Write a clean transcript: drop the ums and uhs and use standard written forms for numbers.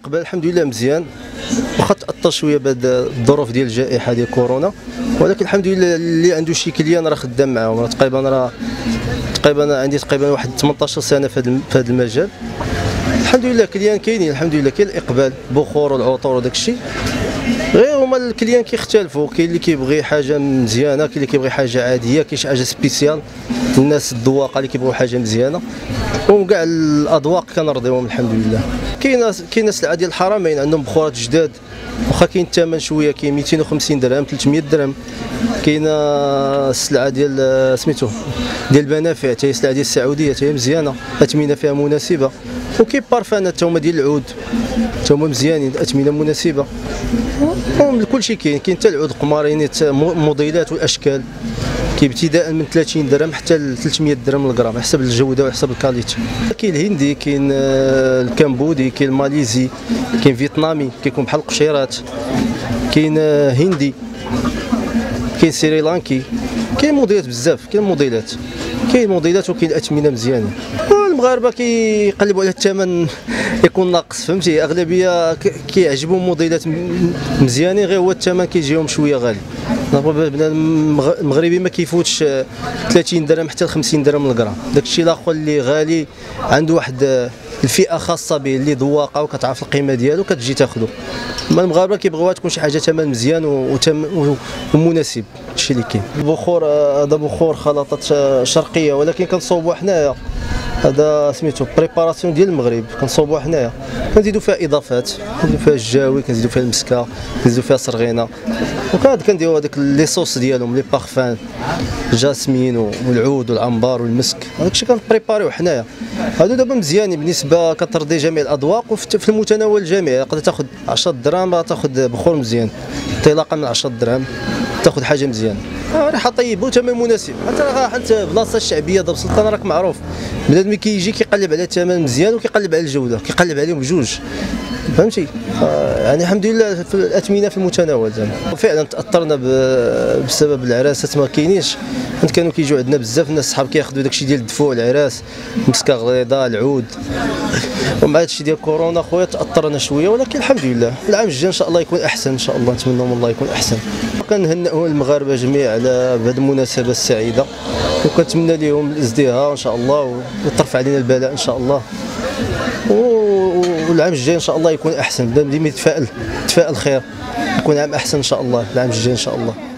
الاقبال الحمد لله مزيان، واخا تاثر شويه بهذه الظروف ديال الجائحه ديال كورونا، ولكن الحمد لله اللي عنده شي كليان راه خدام معاهم. تقريبا عندي تقريبا واحد 18 سنه في هذا المجال. الحمد لله كليان كاينين، الحمد لله كاين الاقبال، بخور والعطور وداك الشيء. غير هما الكليان كيختلفوا، كاين اللي كيبغي حاجه مزيانه، كاين اللي كيبغي حاجه عاديه، كاين شي حاجه سبيسيال. الناس الذواقه اللي كيبغيو حاجه مزيانه، وكاع الاذواق كنرضيوهم الحمد لله. كاين سلعه ديال الحرمين عندهم بخورات جداد، واخا كاين الثمن شويه، كاين 250 درهم 300 درهم. كاين السلعه ديال سميتو ديال البنافع، حتى هي سلعه ديال السعوديه، حتى هي مزيانه، اثمنه فيها مناسبه. وكاين بارفانات حتى هما ديال العود، حتى هما مزيانين، اثمنه مناسبه. كلشي كاين حتى العود قمارينيت، موديلات والاشكال، ابتداء من 30 درهم حتى ل 300 درهم الغرام، حسب الجوده وحسب الكاليتي. كاين الهندي، كاين الكمبودي، كاين الماليزي، كاين فيتنامي كيكون بحال القشيرات، كاين هندي، كاين سريلانكي، كاين موديلات بزاف، كاين موديلات وكاين اثمنه مزيانه. المغاربه كيقلبوا على الثمن يكون ناقص، فهمتي؟ اغلبيه كيعجبهم موديلات مزيانين، غير هو الثمن كيجيهم شويه غالي. المغربي ما كيفوتش 30 درهم حتى ل 50 درهم الغرام. داكشي الاخر اللي غالي عنده واحد الفئه خاصه به اللي ذواقه وكتعرف القيمه ديالو كتجي تاخذو. اما المغاربه كيبغيوها تكون شي حاجه ثمن مزيان ومناسب. هادشي اللي كاين. البخور هذا بخور خلطات شرقيه، ولكن كنصوبوه حنايا، هذا سميتو بريباراسيون ديال المغرب، كنصوبوها حنايا، كنزيدو فيها اضافات، كنزيدو فيها الجاوي، كنزيدو فيها المسكه، كنزيدو فيها الصرغينه، كنديرو هذاك لي صوص ديالهم، لي بارفان، الجاسمين والعود والعنبر والمسك، هذاكشي كنبريباريوه حنايا. هادو دابا مزيانين بالنسبه، كترضي جميع الاذواق وفي المتناول الجميع. تقدر تاخذ 10 دراهم تاخذ بخور مزيان، انطلاقا من 10 دراهم تاخذ حاجه مزيانه، ريحه طيبه وثمن مناسب. حتى بلاصه الشعبيه دابا السلطان راك معروف، بنادم كيجي كيقلب على الثمن مزيان وكيقلب على الجوده، كيقلب عليهم بجوج، فهمتي؟ يعني الحمد لله في الاثمنه في المتناول زعما. وفعلا تاثرنا بسبب العراسات ما كاينينش، كانوا كيجيو عندنا بزاف الناس صحاب كياخذوا داكشي ديال الدفوع العراس، مسكه غليظه العود. ومع هادشي ديال كورونا خويا تاثرنا شويه، ولكن الحمد لله العام الجاي ان شاء الله يكون احسن، ان شاء الله نتمنى من الله يكون احسن. كنهنئوا المغاربه جميعا على هذه المناسبه السعيده، وكنتمنى لهم الازدهار ان شاء الله، وترفع علينا البلاء ان شاء الله، والعام الجاي ان شاء الله يكون احسن. ديما يتفائل خير، يكون عام احسن ان شاء الله العام الجاي ان شاء الله.